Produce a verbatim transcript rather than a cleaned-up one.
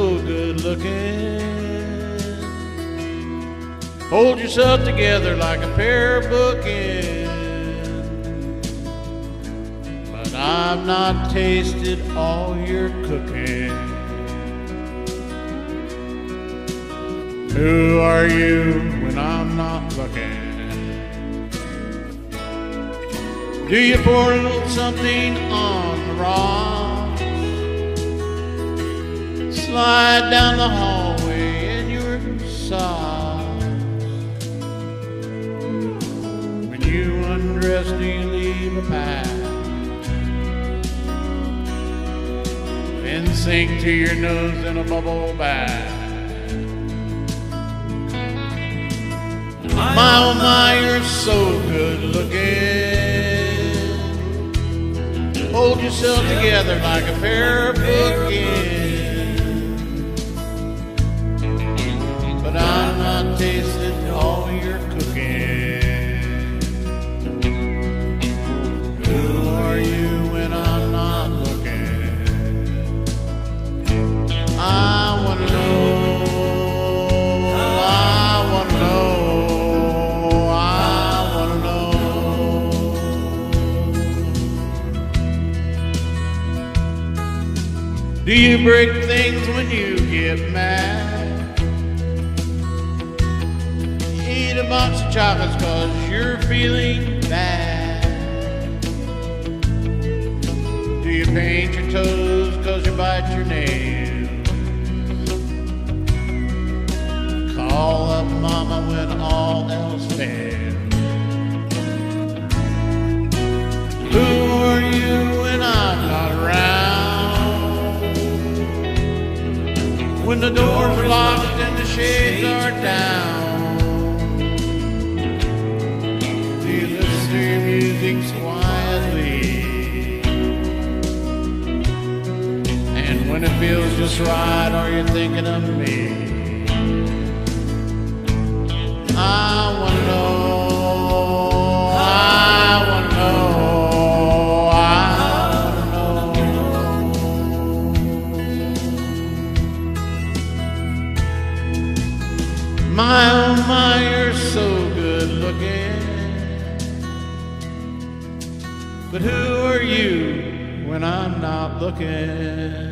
so good looking. Hold yourself together like a pair of bookends. But I've not tasted all your cooking. Who are you when I'm not looking? Do you pour a little something on the rocks? Slide down the hallway in your socks. When you undress, do you leave a path? Then sink to your nose in a bubble bath. My oh my, you're so good looking. Hold yourself together like a pair of bookends. But I'm not tasting all your cooking. Who are you when I'm not looking? I wanna know. Do you break things when you get mad? Eat a box of chocolates cause you're feeling bad? Do you paint your toes cause you bite your nails? Call up mama when all else fails? Who are you when I'm not around? When the doors are locked and the shades are down, do you listen to your music quietly? And when it feels just right, are you thinking of me? I wanna know, I wanna know. My oh my, you're so good looking. But who are you when I'm not looking?